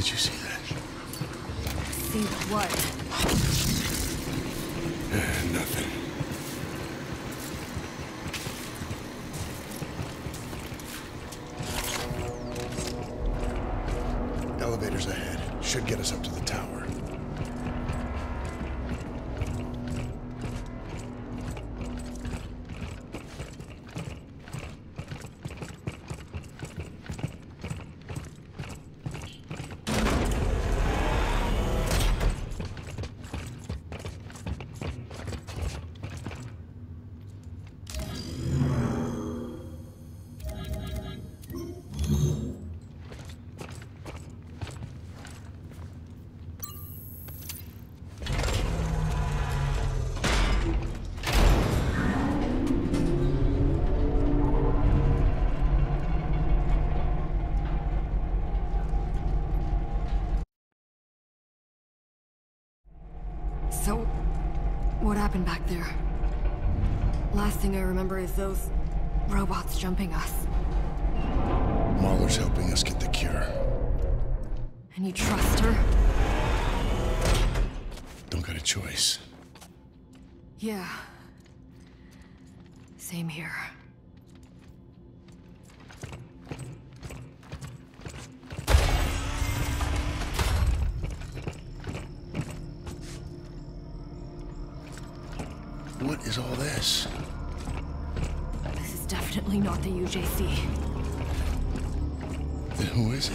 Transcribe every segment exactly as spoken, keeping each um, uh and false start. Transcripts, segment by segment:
Did you see that? See what? Uh, nothing. Elevators ahead. Should get us up to the tower. So, what happened back there? Last thing I remember is those robots jumping us. Mahler's helping us get the cure. And you trust her? Don't got a choice. Yeah. Same here. What is all this? This is definitely not the U J C. Then who is it?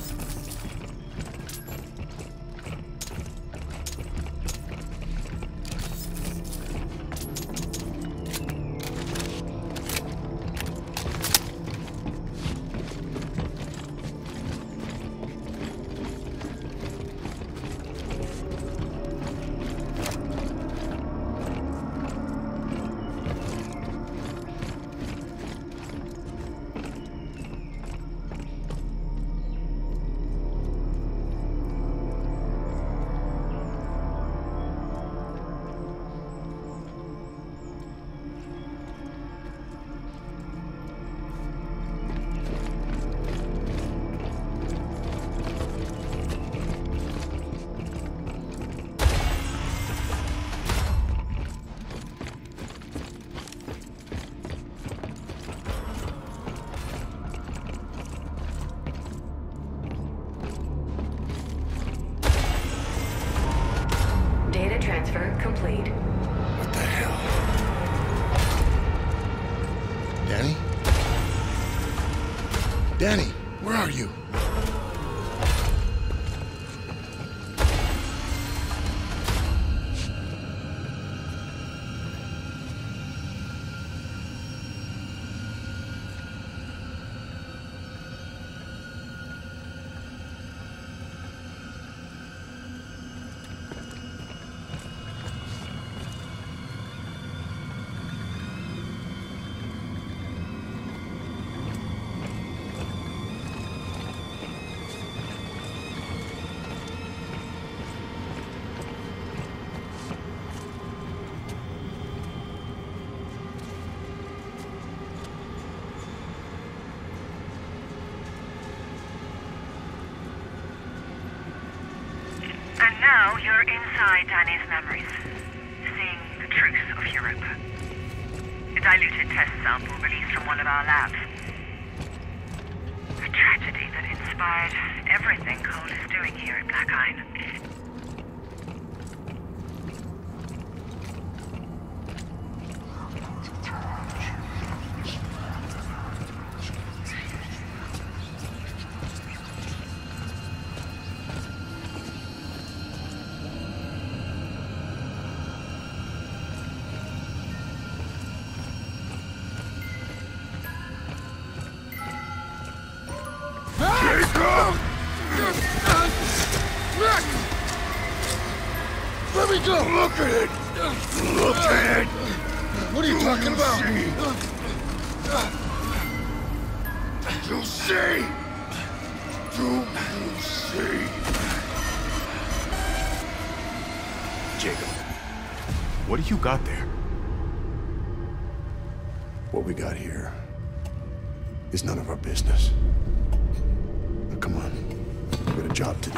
Transfer complete. What the hell? Danny? Danny, where are you? And now you're inside Danny's memories, seeing the truth of Europe. A diluted test sample released from one of our labs. A tragedy that inspired everything Cole is doing here at Black Iron. Let me go! Look at it! Look at it! What are you talking about? Do you see? Do you see? Jacob, what do you got there? What we got here is none of our business. Now, come on. We got a job to do.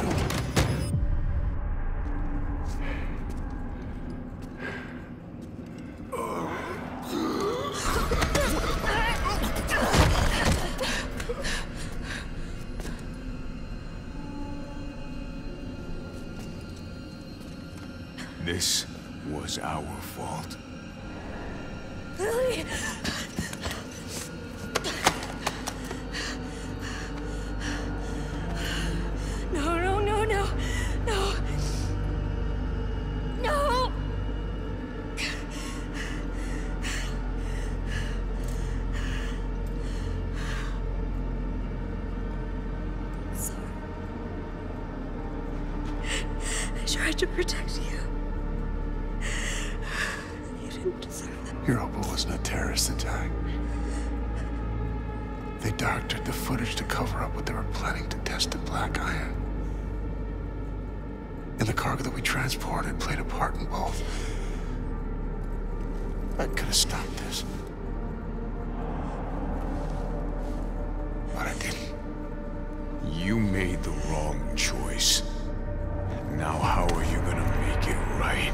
This was our fault. Lily! No, no, no, no, no. No! Sorry. I tried to protect you. You didn't deserve that. Europa wasn't a terrorist attack. They doctored the footage to cover up what they were planning to test at Black Iron. And the cargo that we transported played a part in both. I could have stopped this. But I didn't. You made the wrong choice. Now how are you gonna make it right?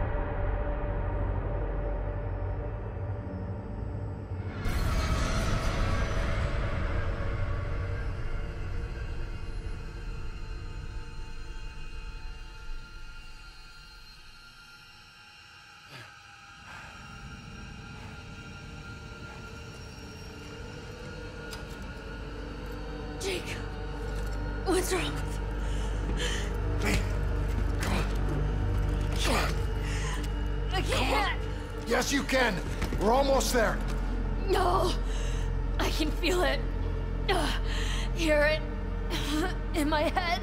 Jake, what's wrong? Lee, come on. Come on. I can't. Yes, you can. We're almost there. No, I can feel it. Uh, hear it in my head.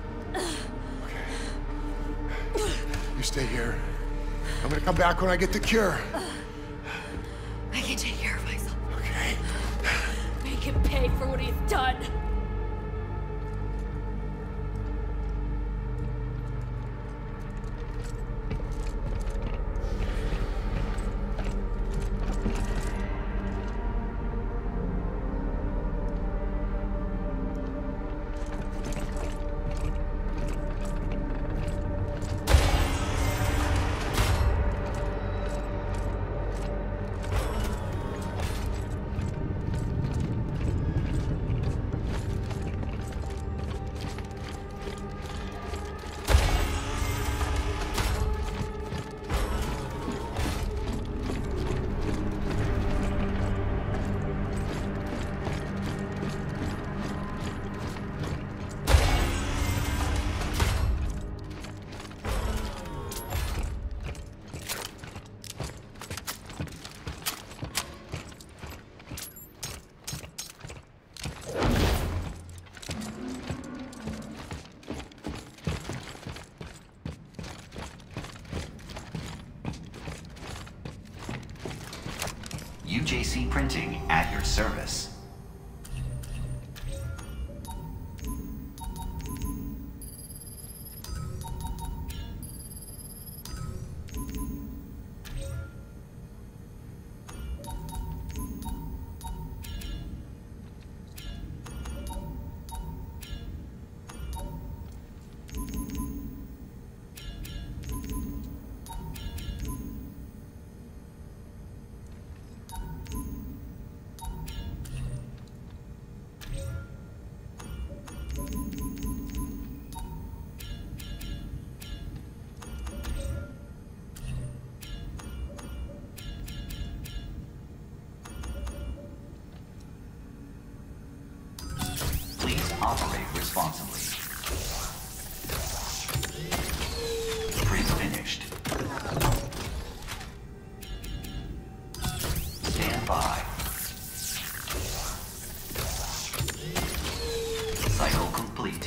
You stay here. I'm gonna come back when I get the cure. I can take care of myself. Okay. Make him pay for what he's done. U J C Printing at your service. Operate responsibly. Print finished. Stand by. Cycle complete.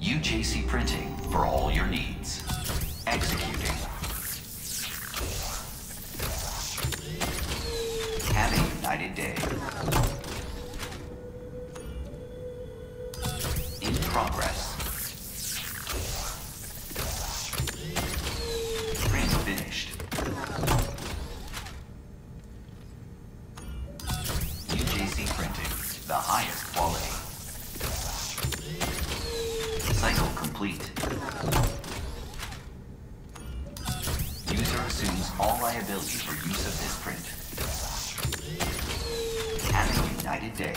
U J C Printing for all your needs. Executing. Have a united day. In progress. Print finished. U J C Printing, the highest quality. Cycle complete. User assumes all liability for use of this print. Have a united day.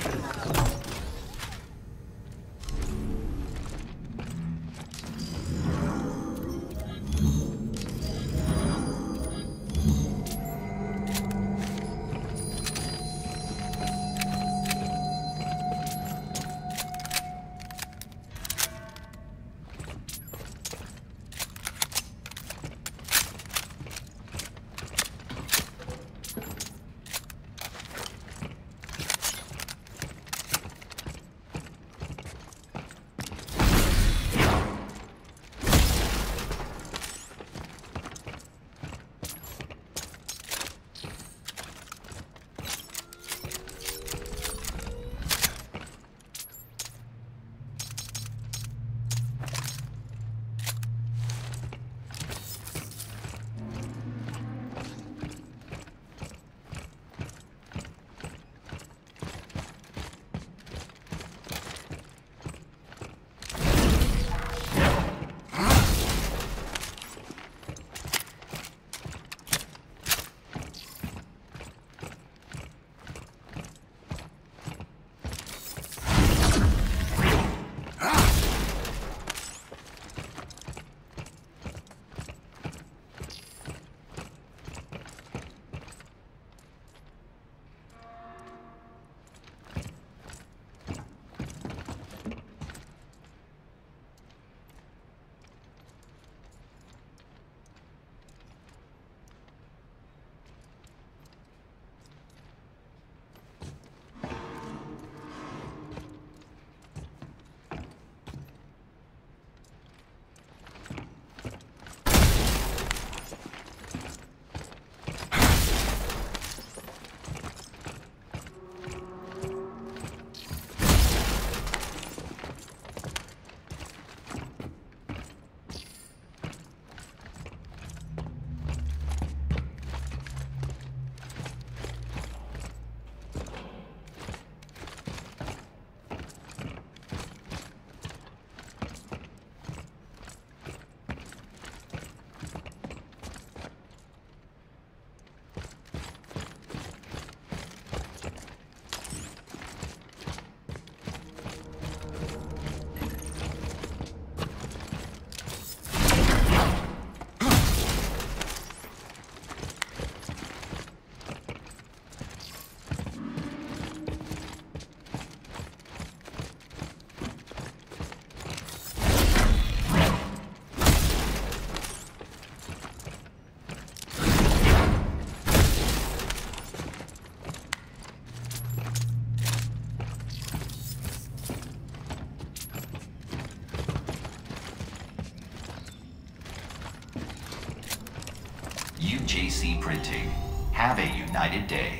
U J C Printing. Have a united day.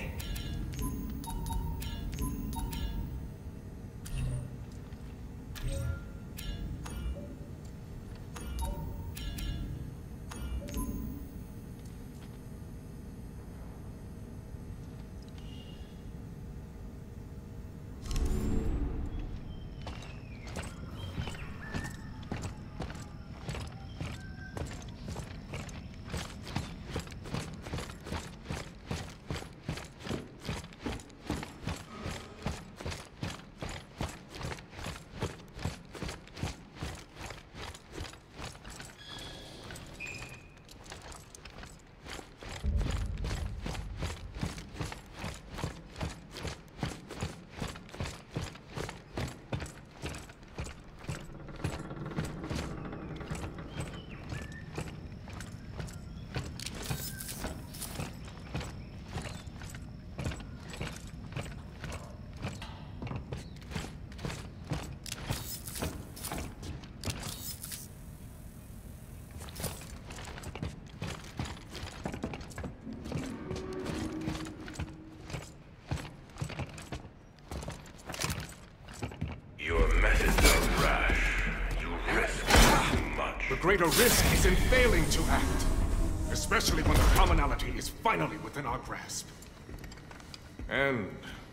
greater risk is in failing to act. Especially when the commonality is finally within our grasp. And...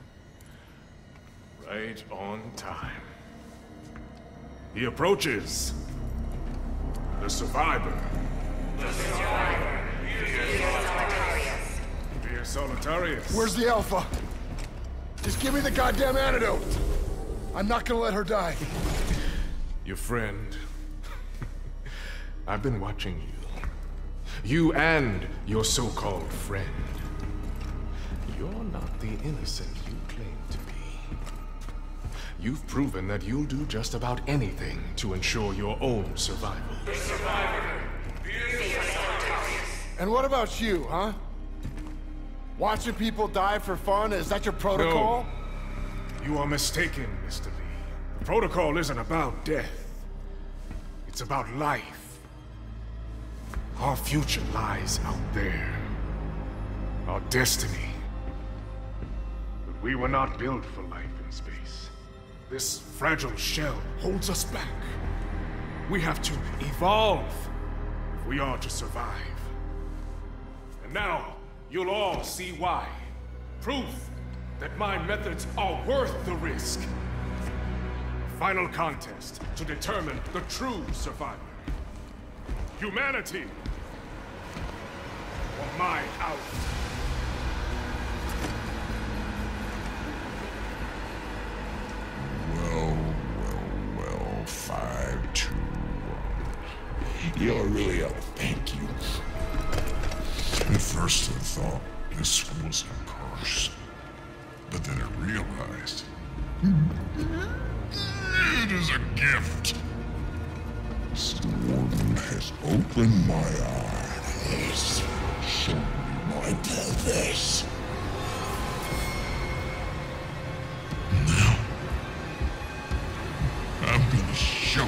right on time. He approaches. The survivor. The survivor. Solitarius. Dear Solitarius. Where's the Alpha? Just give me the goddamn antidote. I'm not gonna let her die. Your friend. I've been watching you. You and your so-called friend. You're not the innocent you claim to be. You've proven that you'll do just about anything to ensure your own survival. The survivor. And what about you, huh? Watching people die for fun? Is that your protocol? No. You are mistaken, Mister Lee. The protocol isn't about death. It's about life. Our future lies out there. Our destiny. But we were not built for life in space. This fragile shell holds us back. We have to evolve if we are to survive. And now, you'll all see why. Proof that my methods are worth the risk. A final contest to determine the true survivor. Humanity! Or mine out. Well, well, well, five, two, one. You're really a thank you. At first I thought this was a curse, but then I realized it is a gift. The warden has opened my eyes, shown me my purpose. Now, I'm gonna show you.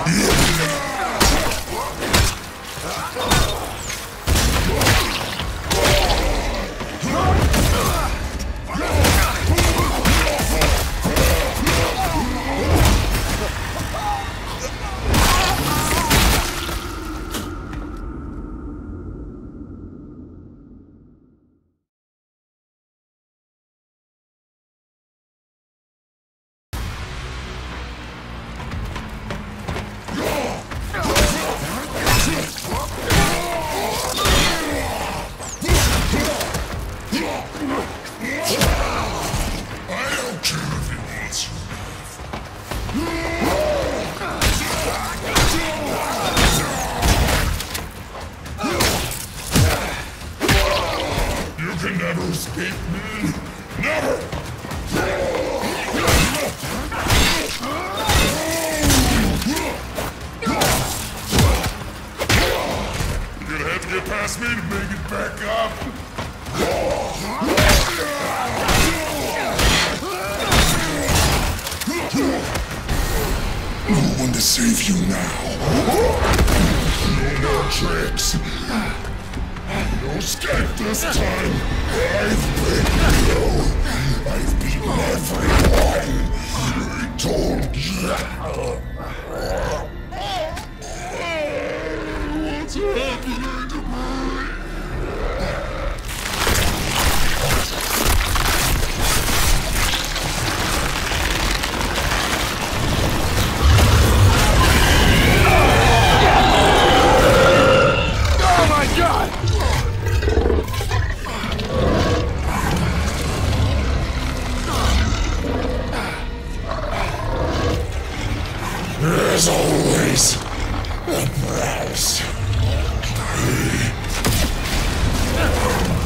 There's always a price.